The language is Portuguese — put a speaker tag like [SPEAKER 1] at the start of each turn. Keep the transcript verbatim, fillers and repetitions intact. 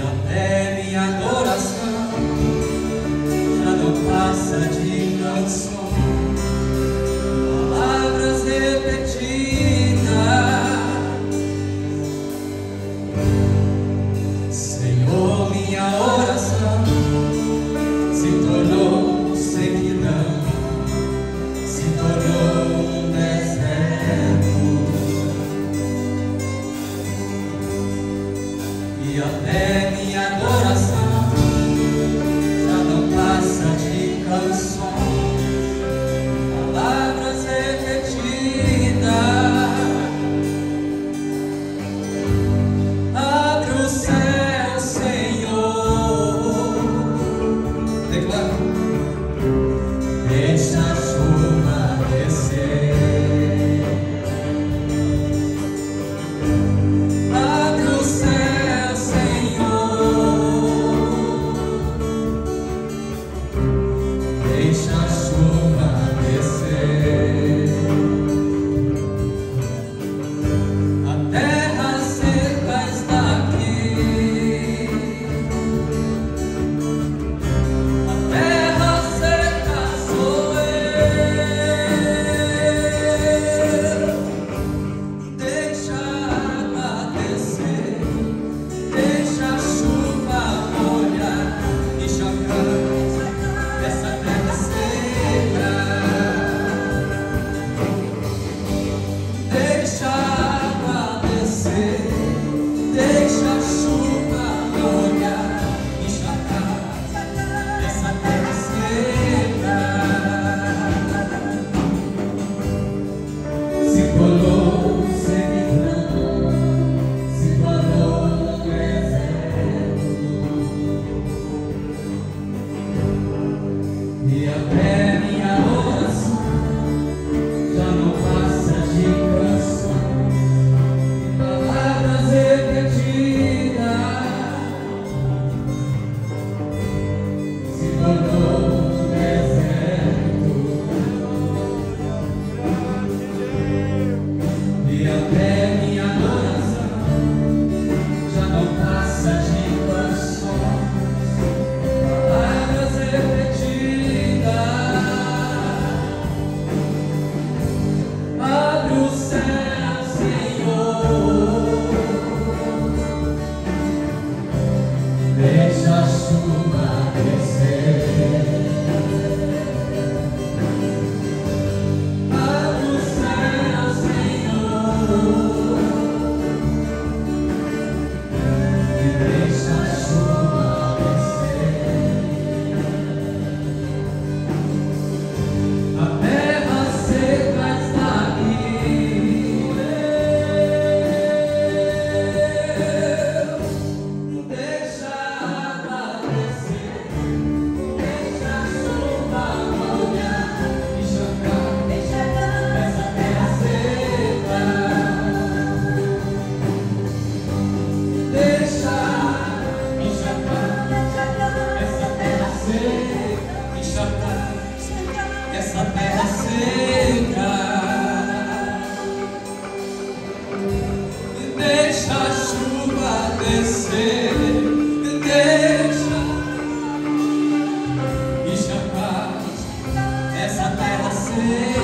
[SPEAKER 1] até minha adoração já não passa de canção, palavras repetidas. Senhor, minha oração se tornou sequidão, se tornou um deserto, e até minha adoração já não passa de canções, palavras repetidas. Abre o céu, Senhor, declara, deixa a chuva descer. Abre o céu, Senhor, deixa a chuva descer. A terra seca está aqui, a terra seca sou eu. Deixa a água descer, deixa a chuva molhar e encharcar essa terra seca. Deixa a água descer, deixa a chuva molhar e encharcar essa terra seca. Se colou sequidão, se colou deserto, e até minha oração já não passa de canção, palavras repetidas. Se tornou deserto, e até minha adoração já não passa de canções, palavras repetidas. Abre o céu, Senhor, deixa a chuva descer. Abre o céu, Senhor, e deixa a chuva descer. A terra seca está aqui, deixa a água descer, deixa a chuva molhar e encharcar essa terra seca. Deixa encharcar essa terra seca, encharcar essa terra seca. Deixa a chuva descer, deixa encharcar essa terra seca.